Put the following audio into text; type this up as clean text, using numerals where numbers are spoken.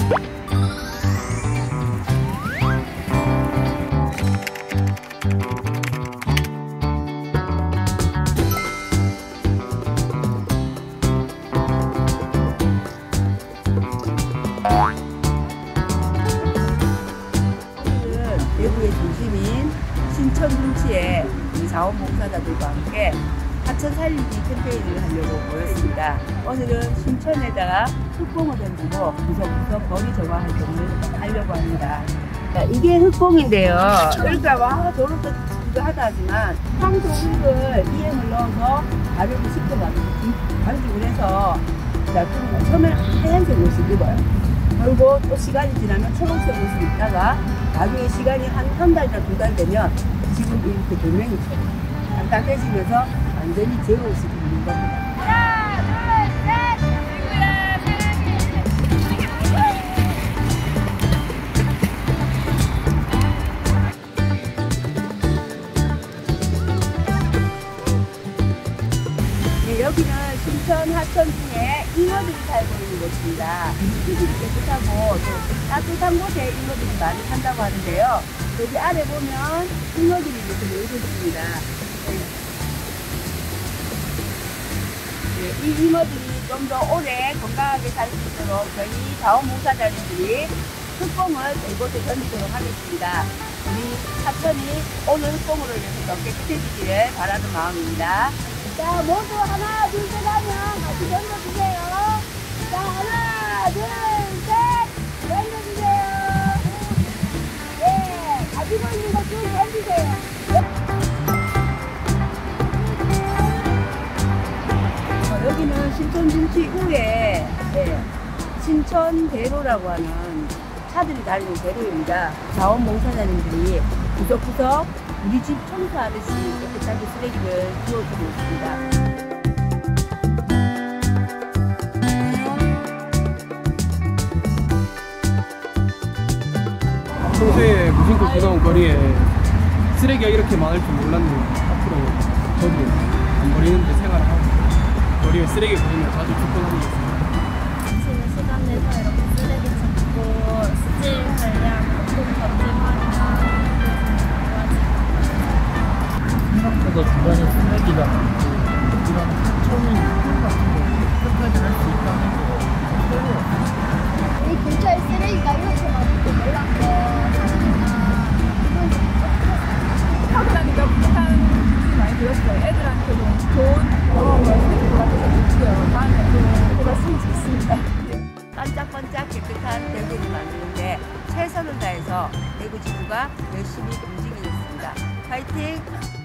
대구의 중심인 신천 둔치에 자원봉사자들과 함께 하천 살리기 캠페인을 하려고 모였습니다. 오늘은 신천에다가 흙봉을 던지고 구석구석 거리 정화 활동을 하려고 합니다. 이게 흙봉인데요. 그러니까 와 저렇게 하다 하지만 황소 흙을 EM을 넣어서 가볍게 식혀가지고 반죽을 해서 처음에 하얀색 옷을 입어요. 그리고 또 시간이 지나면 초록색 옷을 입다가 나중에 시간이 한 달이나 2달 되면 지금 이렇게 돌멩이처럼 딱딱해지면서 완전히 제 옷이 되는 겁니다. 하나, 둘, 셋! 친구야, 네, 여기는 신천 하천 중에 잉어들이 살고 있는 곳입니다. 물이 깨끗하고 또 따뜻한 곳에 잉어들이 많이 산다고 하는데요. 여기 아래 보면 잉어들이 이렇게 놀고 있습니다. 네, 이 잉어들이 좀 더 오래 건강하게 살 수 있도록 저희 자원봉사자님들이 흙봉을 이곳에 던지도록 하겠습니다. 우리 하천이 오늘 흙봉으로 인해서 더 깨끗해지기를 바라는 마음입니다. 자, 모두 하나, 둘, 셋 하면 같이 던져주세요. 자, 하나, 둘, 셋! 던져주세요. 예, 가지고 있는 거 쭉 던지세요. 여기는 신천 둔치 후에 신천대로라고 하는 차들이 달리는 대로입니다. 자원봉사자님들이 구석구석 우리 집 청소하듯이 깨끗하게 쓰레기를 주워주고 있습니다. 평소에 무심코 지나온 거리에 쓰레기가 이렇게 많을 줄 몰랐네요. 앞으로 저도 안 버리는데 생활을 하고 거리에 쓰레기 버리면 자주 줍고 다니겠습니다. 아침에 시간 내서 이렇게 쓰레기 줍고 수질 관리하고 돈 던질머리나 생각보다 주변에 쓰레기가 많고 이런 하천이 같은 거 끝까지 할 수 있다는 게 새로웠어요. 이 근처에 쓰레기가 이렇게 많은 줄 몰랐고 하고 나니까 부족한 느낌이 많이 들었어요. 애들한테도 좋은 경험을 해줄 것 같아서 좋고요. 다음에 또 해봤으면 좋겠습니다. 반짝반짝 깨끗한 대구를 만드는데 최선을 다해서 대구 지구가 열심히 움직이겠습니다. 파이팅!